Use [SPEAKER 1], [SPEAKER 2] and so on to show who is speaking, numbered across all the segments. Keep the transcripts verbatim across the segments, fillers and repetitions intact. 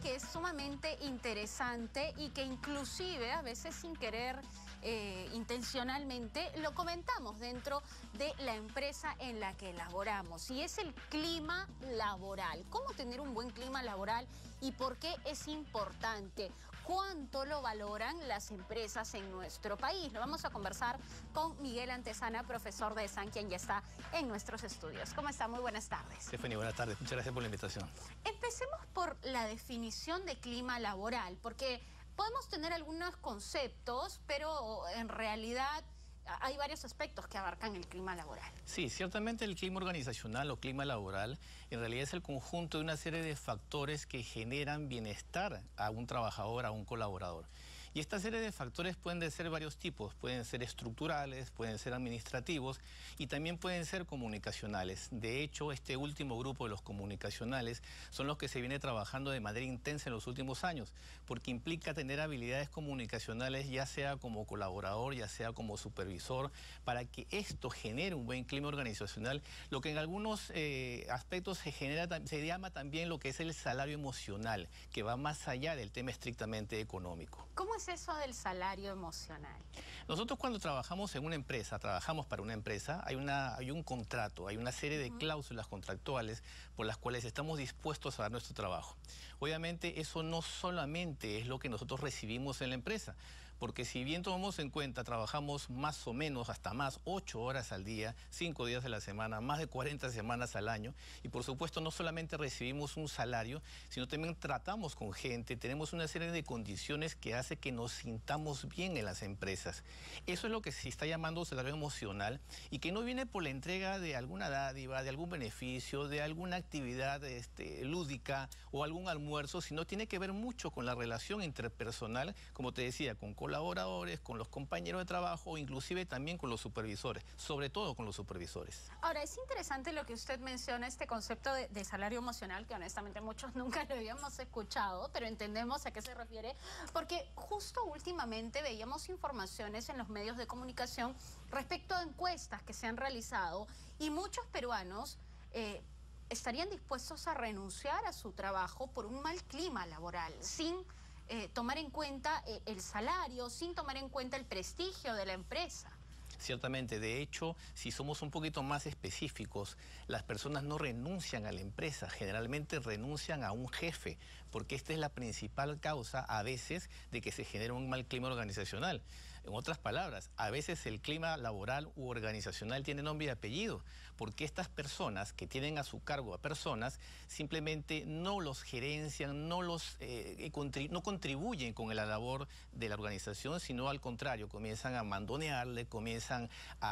[SPEAKER 1] que es sumamente interesante y que inclusive a veces sin querer, eh, intencionalmente, lo comentamos dentro de la empresa en la que laboramos, y es el clima laboral. ¿Cómo tener un buen clima laboral y por qué es importante? ¿Cuánto lo valoran las empresas en nuestro país? Lo vamos a conversar con Miguel Antezana, profesor de ESAN, quien ya está en nuestros estudios. ¿Cómo está? Muy buenas tardes.
[SPEAKER 2] Stephanie, buenas tardes. Muchas gracias por la invitación.
[SPEAKER 1] Empecemos por la definición de clima laboral, porque podemos tener algunos conceptos, pero en realidad hay varios aspectos que abarcan el clima laboral.
[SPEAKER 2] Sí, ciertamente el clima organizacional o clima laboral en realidad es el conjunto de una serie de factores que generan bienestar a un trabajador, a un colaborador. Y esta serie de factores pueden de ser varios tipos, pueden ser estructurales, pueden ser administrativos y también pueden ser comunicacionales. De hecho, este último grupo de los comunicacionales son los que se viene trabajando de manera intensa en los últimos años, porque implica tener habilidades comunicacionales ya sea como colaborador, ya sea como supervisor, para que esto genere un buen clima organizacional, lo que en algunos eh, aspectos se genera, se llama también lo que es el salario emocional, que va más allá del tema estrictamente económico.
[SPEAKER 1] ¿Cómo es eso del salario emocional?
[SPEAKER 2] Nosotros cuando trabajamos en una empresa, trabajamos para una empresa, hay, una, hay un contrato, hay una serie de cláusulas contractuales por las cuales estamos dispuestos a dar nuestro trabajo. Obviamente eso no solamente es lo que nosotros recibimos en la empresa, porque si bien tomamos en cuenta, trabajamos más o menos hasta más ocho horas al día, cinco días de la semana, más de cuarenta semanas al año, y por supuesto no solamente recibimos un salario, sino también tratamos con gente, tenemos una serie de condiciones que hace que nos sintamos bien en las empresas. Eso es lo que se está llamando salario emocional y que no viene por la entrega de alguna dádiva, de algún beneficio, de alguna actividad este, lúdica o algún almuerzo, sino tiene que ver mucho con la relación interpersonal, como te decía, con colaboradores, con los compañeros de trabajo o inclusive también con los supervisores, sobre todo con los supervisores.
[SPEAKER 1] Ahora, es interesante lo que usted menciona, este concepto de, de salario emocional, que honestamente muchos nunca lo habíamos escuchado, pero entendemos a qué se refiere, porque justo últimamente veíamos informaciones en los medios de comunicación respecto a encuestas que se han realizado y muchos peruanos eh, estarían dispuestos a renunciar a su trabajo por un mal clima laboral, sin eh, tomar en cuenta eh, el salario, sin tomar en cuenta el prestigio de la empresa.
[SPEAKER 2] Ciertamente, de hecho, si somos un poquito más específicos, las personas no renuncian a la empresa, generalmente renuncian a un jefe, porque esta es la principal causa a veces de que se genere un mal clima organizacional. En otras palabras, a veces el clima laboral u organizacional tiene nombre y apellido, porque estas personas que tienen a su cargo a personas simplemente no los gerencian, no, los, eh, contribu no contribuyen con la labor de la organización, sino al contrario, comienzan a mandonearle, comienzan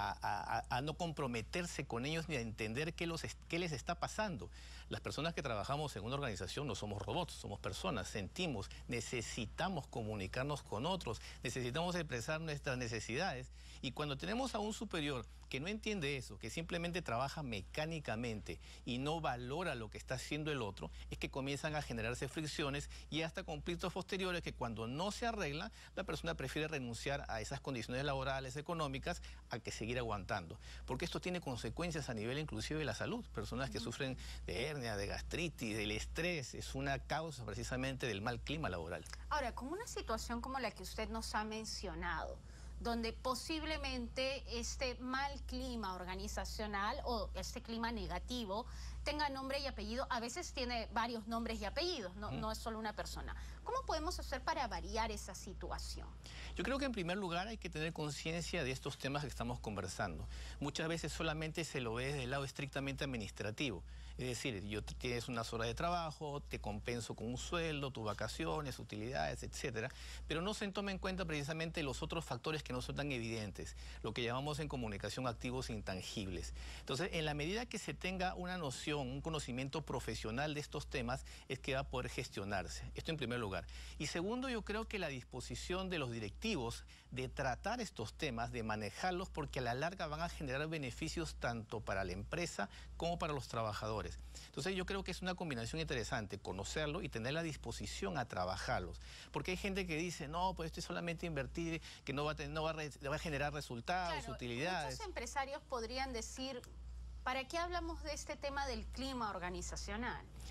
[SPEAKER 2] a, a, a no comprometerse con ellos ni a entender qué, los, qué les está pasando. Las personas que trabajamos en una organización no somos robots, somos personas, sentimos, necesitamos comunicarnos con otros, necesitamos expresar nuestras necesidades, y cuando tenemos a un superior que no entiende eso, que simplemente trabaja mecánicamente y no valora lo que está haciendo el otro, es que comienzan a generarse fricciones y hasta conflictos posteriores que cuando no se arreglan, la persona prefiere renunciar a esas condiciones laborales, económicas, a que seguir aguantando, porque esto tiene consecuencias a nivel inclusive de la salud. Personas que sufren de hernia, de gastritis, del estrés, es una causa precisamente del mal clima laboral.
[SPEAKER 1] Ahora, con una situación como la que usted nos ha mencionado, donde posiblemente este mal clima organizacional o este clima negativo tenga nombre y apellido, a veces tiene varios nombres y apellidos, no, no es solo una persona. ¿Cómo podemos hacer para variar esa situación?
[SPEAKER 2] Yo creo que en primer lugar hay que tener conciencia de estos temas que estamos conversando. Muchas veces solamente se lo ve desde el lado estrictamente administrativo. Es decir, yo tienes unas horas de trabajo, te compenso con un sueldo, tus vacaciones, utilidades, etcétera, pero no se toma en cuenta precisamente los otros factores que no son tan evidentes, lo que llamamos en comunicación activos intangibles. Entonces, en la medida que se tenga una noción, un conocimiento profesional de estos temas, es que va a poder gestionarse. Esto en primer lugar. Y segundo, yo creo que la disposición de los directivos de tratar estos temas, de manejarlos, porque a la larga van a generar beneficios tanto para la empresa como para los trabajadores. Entonces yo creo que es una combinación interesante, conocerlo y tener la disposición a trabajarlos. Porque hay gente que dice, no, pues esto es solamente invertir, que no va a, tener, no va a, re, va a generar resultados,
[SPEAKER 1] claro,
[SPEAKER 2] utilidades.
[SPEAKER 1] Muchos empresarios podrían decir, ¿para qué hablamos de este tema del clima organizacional?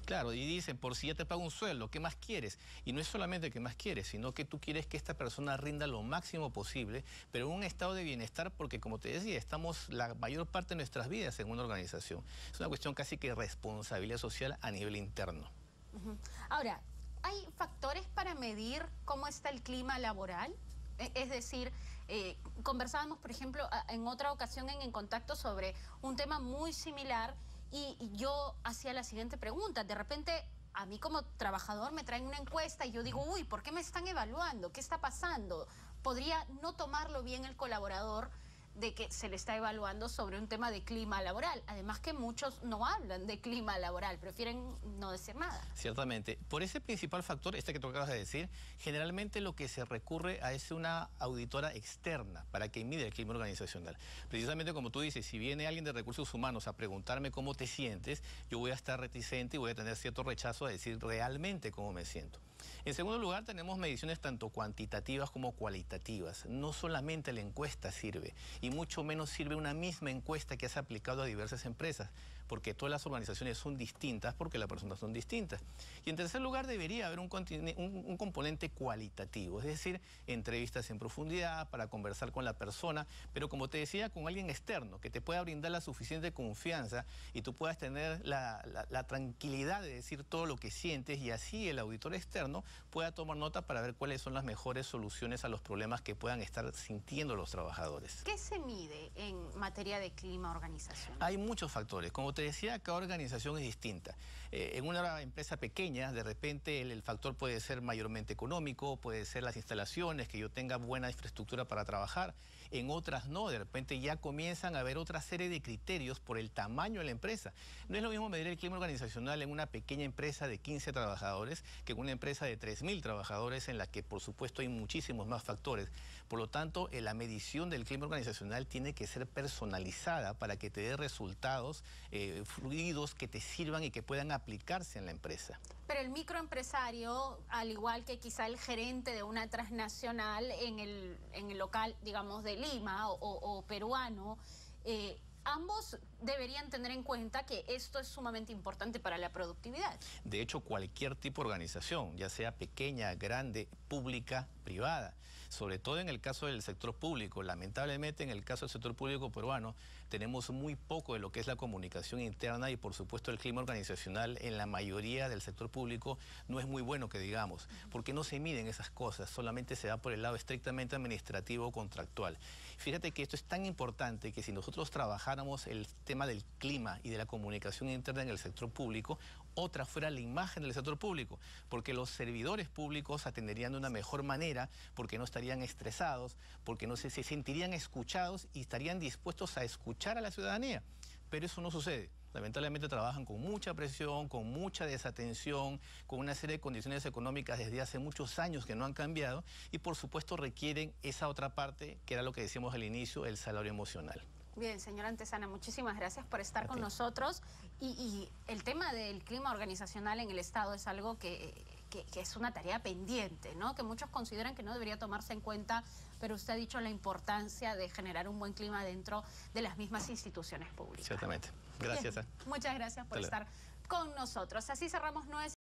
[SPEAKER 2] Claro, y dicen, por si ya te pago un sueldo, ¿qué más quieres? Y no es solamente que más quieres, sino que tú quieres que esta persona rinda lo máximo posible, pero en un estado de bienestar, porque como te decía, estamos la mayor parte de nuestras vidas en una organización. Es una cuestión casi que de responsabilidad social a nivel interno.
[SPEAKER 1] Uh-huh. Ahora, ¿hay factores para medir cómo está el clima laboral? Es decir, eh, conversábamos, por ejemplo, en otra ocasión en En Contacto sobre un tema muy similar y, y yo hacía la siguiente pregunta. De repente, a mí como trabajador me traen una encuesta y yo digo, uy, ¿por qué me están evaluando? ¿Qué está pasando? Podría no tomarlo bien el colaborador de que se le está evaluando sobre un tema de clima laboral. Además que muchos no hablan de clima laboral, prefieren no decir nada.
[SPEAKER 2] Ciertamente. Por ese principal factor, este que tú acabas de decir, generalmente lo que se recurre a es una auditora externa para que mide el clima organizacional. Precisamente como tú dices, si viene alguien de recursos humanos a preguntarme cómo te sientes, yo voy a estar reticente y voy a tener cierto rechazo a decir realmente cómo me siento. En segundo lugar, tenemos mediciones tanto cuantitativas como cualitativas. No solamente la encuesta sirve, y mucho menos sirve una misma encuesta que se ha aplicado a diversas empresas, porque todas las organizaciones son distintas, porque las personas son distintas. Y en tercer lugar, debería haber un, un, un componente cualitativo, es decir, entrevistas en profundidad para conversar con la persona, pero como te decía, con alguien externo, que te pueda brindar la suficiente confianza y tú puedas tener la, la, la tranquilidad de decir todo lo que sientes, y así el auditor externo pueda tomar nota para ver cuáles son las mejores soluciones a los problemas que puedan estar sintiendo los trabajadores.
[SPEAKER 1] ¿Qué se mide en materia de clima organizacional?
[SPEAKER 2] Hay muchos factores. Como te decía, cada organización es distinta. Eh, en una empresa pequeña, de repente el, el factor puede ser mayormente económico, puede ser las instalaciones, que yo tenga buena infraestructura para trabajar. En otras no, de repente ya comienzan a haber otra serie de criterios por el tamaño de la empresa. No es lo mismo medir el clima organizacional en una pequeña empresa de quince trabajadores que en una empresa de tres mil trabajadores, en la que por supuesto hay muchísimos más factores. Por lo tanto, eh, la medición del clima organizacional tiene que ser personalizada para que te dé resultados eh, fluidos que te sirvan y que puedan aplicarse en la empresa.
[SPEAKER 1] Pero el microempresario, al igual que quizá el gerente de una transnacional en el, en el local, digamos, de Lima o, o, o peruano, eh, ambos deberían tener en cuenta que esto es sumamente importante para la productividad.
[SPEAKER 2] De hecho, cualquier tipo de organización, ya sea pequeña, grande, pública, privada, sobre todo en el caso del sector público, lamentablemente en el caso del sector público peruano, tenemos muy poco de lo que es la comunicación interna, y por supuesto el clima organizacional en la mayoría del sector público no es muy bueno, que digamos, porque no se miden esas cosas, solamente se va por el lado estrictamente administrativo o contractual. Fíjate que esto es tan importante que si nosotros trabajáramos el tema del clima y de la comunicación interna en el sector público, otra fuera la imagen del sector público, porque los servidores públicos atenderían de una mejor manera, porque no estarían estresados, porque no se, se sentirían escuchados y estarían dispuestos a escuchar a la ciudadanía. Pero eso no sucede. Lamentablemente trabajan con mucha presión, con mucha desatención, con una serie de condiciones económicas desde hace muchos años que no han cambiado, y por supuesto requieren esa otra parte, que era lo que decíamos al inicio, el salario emocional.
[SPEAKER 1] Bien, señora Antezana, muchísimas gracias por estar con nosotros. Y, y el tema del clima organizacional en el Estado es algo que, que, que es una tarea pendiente, ¿no? Que muchos consideran que no debería tomarse en cuenta, pero usted ha dicho la importancia de generar un buen clima dentro de las mismas instituciones públicas.
[SPEAKER 2] Ciertamente. Gracias.
[SPEAKER 1] Bien, muchas gracias por estar con nosotros. Así cerramos nuestra...